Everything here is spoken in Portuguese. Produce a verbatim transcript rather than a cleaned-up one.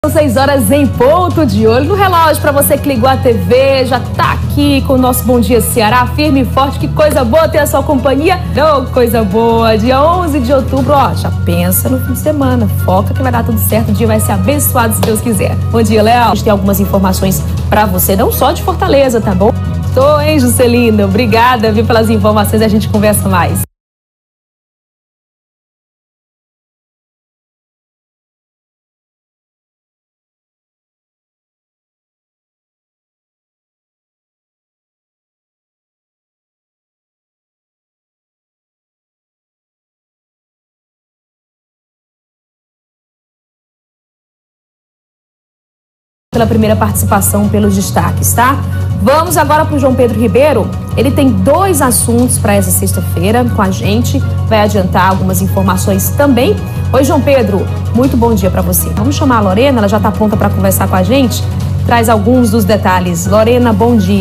São seis horas em ponto, de olho no relógio para você que ligou a T V, já tá aqui com o nosso Bom Dia Ceará, firme e forte. Que coisa boa ter a sua companhia. Oh, coisa boa, dia onze de outubro, ó, já pensa no fim de semana, foca que vai dar tudo certo, o dia vai ser abençoado se Deus quiser. Bom dia, Léo. A gente tem algumas informações para você, não só de Fortaleza, tá bom? Tô, hein, Juscelino? Obrigada, viu, pelas informações, a gente conversa mais. Pela primeira participação pelos destaques, tá? Vamos agora para o João Pedro Ribeiro. Ele tem dois assuntos para essa sexta-feira com a gente, vai adiantar algumas informações também. Oi, João Pedro, muito bom dia para você. Vamos chamar a Lorena, ela já está pronta para conversar com a gente, traz alguns dos detalhes. Lorena, bom dia.